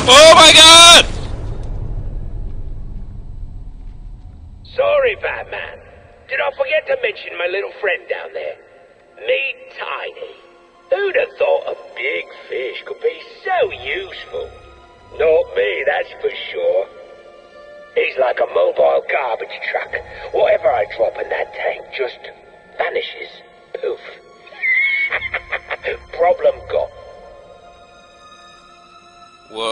Oh my god! Sorry, Batman. Did I forget to mention my little friend down there? Meet Tiny. Who'd have thought a big fish could be so useful? Not me, that's for sure. He's like a mobile garbage truck. Whatever I drop in that tank just